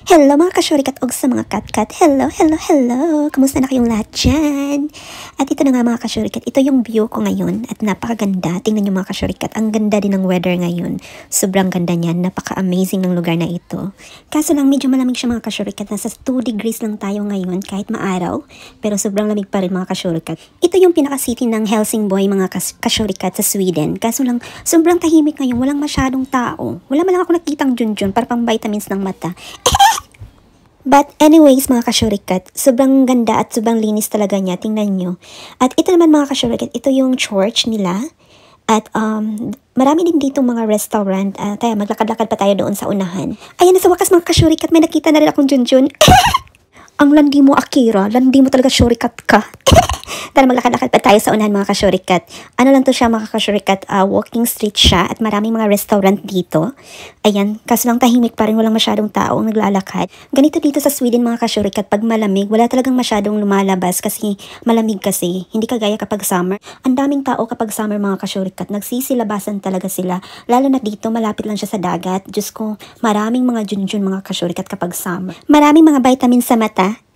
Hello mga kasyurikat og sa mga katkat. Hello, hello, hello. Kamusta na kayong lahat dyan? At ito na nga mga kasyurikat. Ito yung view ko ngayon at napakaganda. Tingnan nyo mga kasyurikat. Ang ganda din ng weather ngayon. Sobrang ganda niyan. Napaka-amazing ng lugar na ito. Kaso lang medyo malamig siya mga kasyurikat. Nasa 2 degrees lang tayo ngayon kahit maaraw. Pero sobrang lamig pa rin mga kasyurikat. Ito yung pinaka-city ng Helsingborg mga kasyurikat sa Sweden. Kaso lang sobrang tahimik ngayon. Walang masyadong tao. Wala man lang ako nakitang junjun para pang vitamins ng mata. But anyways mga kasyurikat, sobrang ganda at sobrang linis talaga niya, tingnan nyo. At ito naman mga kasyurikat, ito yung church nila. At marami din dito mga restaurant. Tayo, maglakad-lakad pa tayo doon sa unahan. Ayan na sa wakas mga kasyurikat, may nakita na rin akong junjun. Ang landi mo Akira, landi mo talaga syurikat ka. Tara maglakad-lakad pa tayo sa unahan mga kasyurikat. Ano lang to siya mga kasyurikat, walking street siya at maraming mga restaurant dito. Ayan, kaso lang tahimik pa rin, walang masyadong tao ang naglalakad. Ganito dito sa Sweden mga kasyurikat, pag malamig, wala talagang masyadong lumalabas kasi malamig kasi. Hindi kagaya kapag summer. Ang daming tao kapag summer mga kasyurikat, nagsisilabasan talaga sila. Lalo na dito, malapit lang siya sa dagat. Diyos ko, maraming mga junjun mga kasyurikat kapag summer. Maraming mga vitamins sa mata.